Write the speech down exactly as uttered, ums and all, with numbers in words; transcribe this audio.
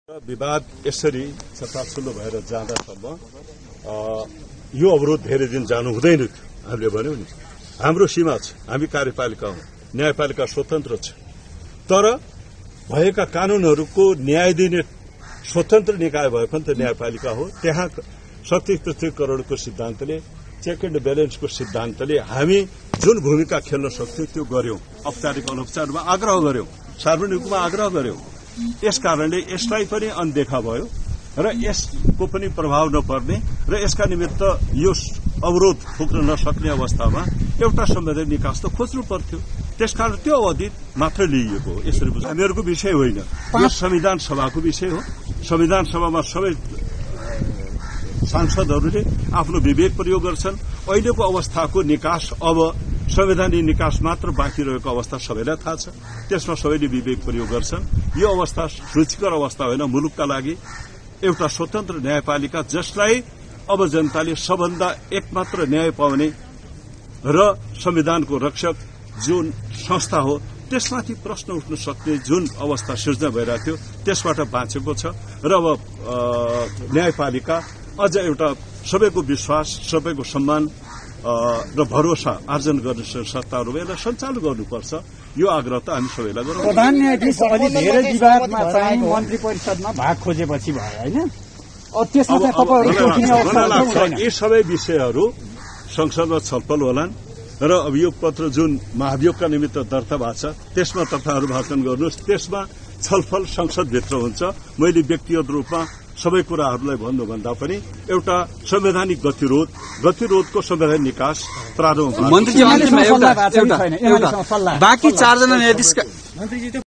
विवाद यसरी छताछुल्लो भएर जाँदासम्म यो अवरोध धेरै दिन जानु हुँदैन थियो। हामीले भन्यौं नि, हाम्रो सीमा छ, हामी कार्यपालिका हौं, न्यायपालिका स्वतन्त्र छ, तर भएका कानूनहरूको न्याय दिने स्वतन्त्र निकाय भए पनि त न्यायपालिका हो। त्यहाँ शक्ति पृथकीकरणको सिद्धान्तले, चेक एन्ड ब्यालेन्सको सिद्धान्तले हामी जुन भूमिका खेल्न सक्थ्यौं त्यो गर्यौं। औपचारिक अनौपचारिकमा आग्रह गर्यौं, सार्वजनिक रूपमा आग्रह गर्यौं। यसकारणले यसलाई पनि अनदेखा भयो र यसको पनि प्रभाव नपर्ने र यसका निमित्त यो अवरोध फुक्न नसक्ने अवस्थामा एउटा संवैधानिक निकास त खोज्नु पर्थ्यो। त्यसकारण त्यो अवधि मात्र लिइएको हो। यसरी बुझ्नु हामीहरूको विषय होइन, यो संविधान सभाको विषय हो। संविधान सभामा सबै सांसदहरूले आफ्नो विवेक प्रयोग गर्छन्। अहिलेको अवस्थाको निकास अब संवैधानिक निकास मात्र बाँकी रहेको अवस्था सबैलाई थाहा छ। त्यसमा सबैले विवेक प्रयोग गर्छन्। यो अवस्था रुचिकर अवस्था होइन मुलुकका लागि। एउटा स्वतन्त्र न्यायपालिका जसलाई अब जनताले सबभन्दा एकमात्र न्याय पाउने र संविधानको रक्षक जुन संस्था हो त्यसमाथि प्रश्न उठ्न सक्ने जुन अवस्था सिर्जना भइरहेको थियो त्यसबाट बाँचेको छ। र अब न्यायपालिका अझ एउटा सबैको विश्वास, सबैको सम्मान र भरोसा आर्जन गर्ने सत्ताहरू यसलाई सञ्चालन गर्नुपर्छ। यो आग्रह त हामी सबैलाई गरौँ। प्रधान न्यायाधीश अलि धेरै विवादमा चाहिँ मन्त्री परिषदमा भाग खोजेपछि भयो होइन? त्यसमा चाहिँ तपाईहरु उठ्ने अवस्था छैन। यी सबै विषयहरू संसदमा छलफल होलान् र अभियोग पत्र जुन महाभियोगका निमित्त दर्ता भएको छ त्यसमा तपाईँहरू वाचन गर्नुहोस्। त्यसमा छलफल संसदभित्र हुन्छ। मैले व्यक्तिगत रूपमा सबै कुराहरूलाई भन्नुभन्दा पनि एउटा संवैधानिक गतिरोध गतिरोधको संवैधानिक निकास प्रारम्भ मन्त्रीजी अन्तिममा एउटा बाँकी चारजना न्यायाधीशका